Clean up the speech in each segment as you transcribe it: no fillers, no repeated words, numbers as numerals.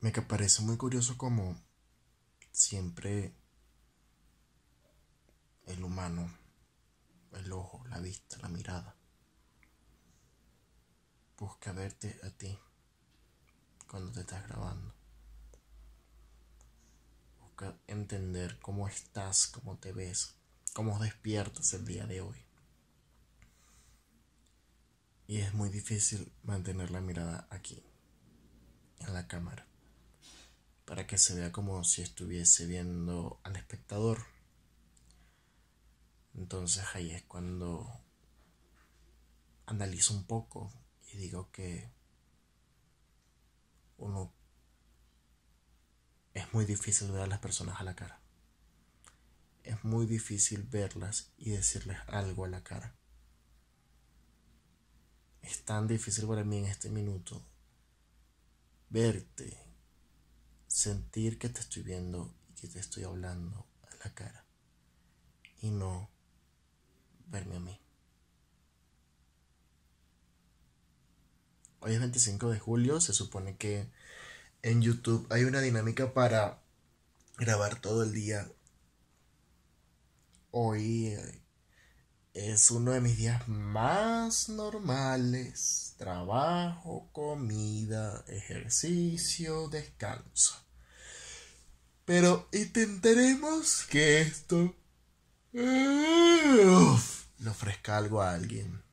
parece muy curioso como siempre el humano, el ojo, la vista, la mirada, busca verte a ti cuando te estás grabando. Busca entender cómo estás, cómo te ves, cómo despiertas el día de hoy. Y es muy difícil mantener la mirada aquí, en la cámara, para que se vea como si estuviese viendo al espectador. Entonces ahí es cuando analizo un poco y digo que es muy difícil ver a las personas a la cara. Es muy difícil verlas y decirles algo a la cara. Es tan difícil para mí en este minuto verte, sentir que te estoy viendo y que te estoy hablando a la cara y no verme a mí. Hoy es 25 de julio, se supone que en YouTube hay una dinámica para grabar todo el día. Hoy es uno de mis días más normales. Trabajo, comida, ejercicio, descanso. Pero intentaremos que esto le ofrezca algo a alguien.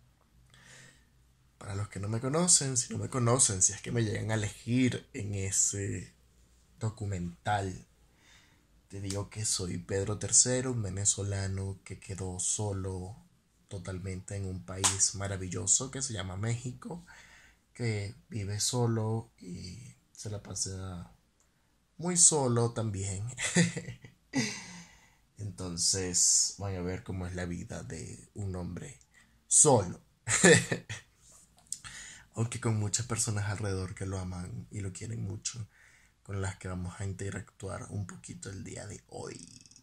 Para los que no me conocen, si no me conocen, si es que me llegan a elegir en ese documental, te digo que soy Pedro III, un venezolano que quedó solo totalmente en un país maravilloso que se llama México, que vive solo y se la pasa muy solo también. Entonces voy a ver cómo es la vida de un hombre solo. Aunque con muchas personas alrededor que lo aman y lo quieren mucho, con las que vamos a interactuar un poquito el día de hoy.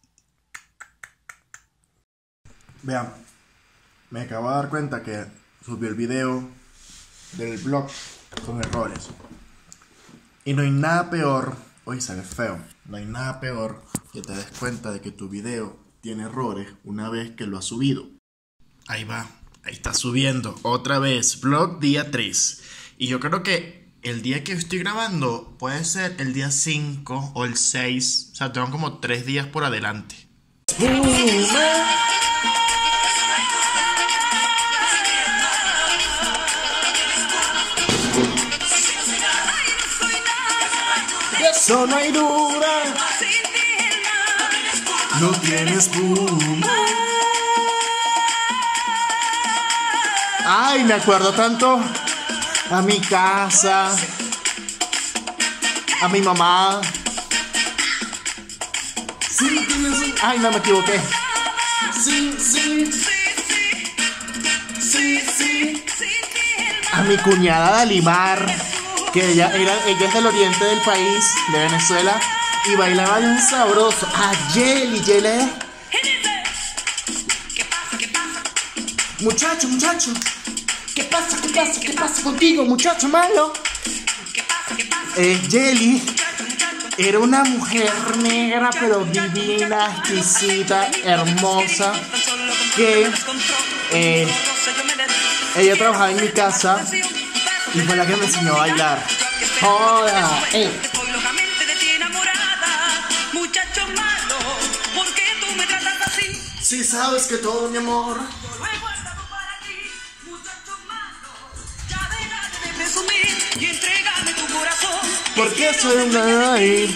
Vean, me acabo de dar cuenta que subí el video del blog con errores. Y no hay nada peor, hoy se ve feo, no hay nada peor que te des cuenta de que tu video tiene errores una vez que lo has subido. Ahí va, ahí está subiendo otra vez, vlog día 3. Y yo creo que el día que estoy grabando puede ser el día 5 o el 6. O sea, tengo como 3 días por adelante. De eso no hay duda, no tienes espuma. Ay, me acuerdo tanto a mi casa, a mi mamá. Sí, ay, no me equivoqué. Sí, sí. Sí, sí. A mi cuñada Dalimar, que ella es del oriente del país, de Venezuela, y bailaba bien sabroso. A Yeli. Muchacho. ¿Qué pasa contigo, muchacho malo? Yeli era una mujer negra, pero divina, exquisita, hermosa, que ella trabajaba en mi casa y fue la que me enseñó a bailar. Joda, Si sabes que todo mi amor y entregame tu corazón, porque soy una ahí.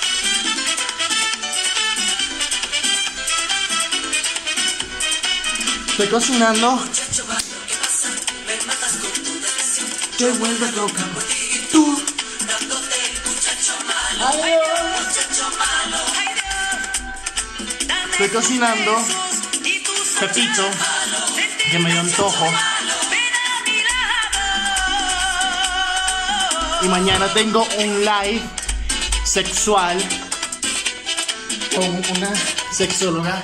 Estoy cocinando. Te vuelves loca. Tú. Estoy cocinando pepito, que me dio antojo. Y mañana tengo un live sexual con una sexóloga.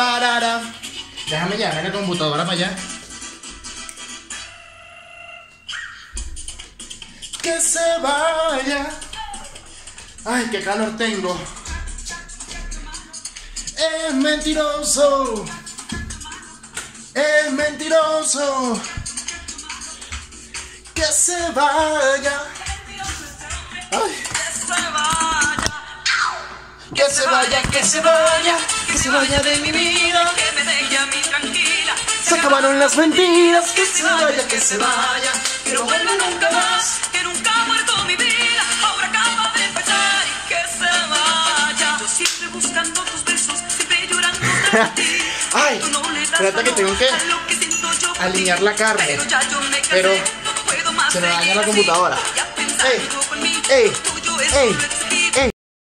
Parara. Déjame llevar la computadora para allá. que se vaya. Ay, qué calor tengo. Es mentiroso. Es mentiroso. Que se vaya. Ay. Que se vaya, que se vaya, que se vaya de mi vida. Que me deje a mí tranquila. Se acabaron las mentiras. Que se vaya, que se vaya. Que no vuelva nunca más. Que nunca ha muerto mi vida. Ahora acaba de empezar. Y que se vaya. Yo siempre buscando tus besos. Siempre llorando tras ti. Ay, Tú no le das espérate que tengo que valor a lo que siento yo por alinear ti. la carne. Pero ya yo me cansé, Pero no puedo más se me daña seguir la así. computadora. Voy a pensar Ey, que yo por mí, ey, lo tuyo es ey, solo existir. ey.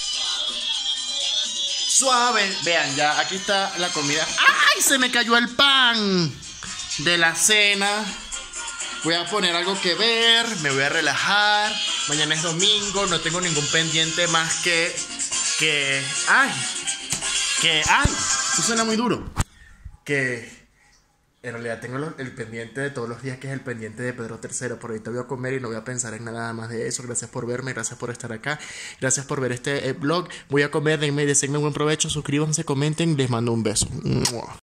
Suave. Vean, ya aquí está la comida. ¡Ay! Se me cayó el pan de la cena. Voy a poner algo que ver. Me voy a relajar. Mañana es domingo. No tengo ningún pendiente más que. ¡Ay! Eso suena muy duro. Que. En realidad tengo el pendiente de todos los días, que es el pendiente de Pedro III. Por ahorita voy a comer y no voy a pensar en nada más de eso. Gracias por verme, gracias por estar acá. Gracias por ver este vlog. Voy a comer, denme buen provecho. Suscríbanse, comenten. Les mando un beso.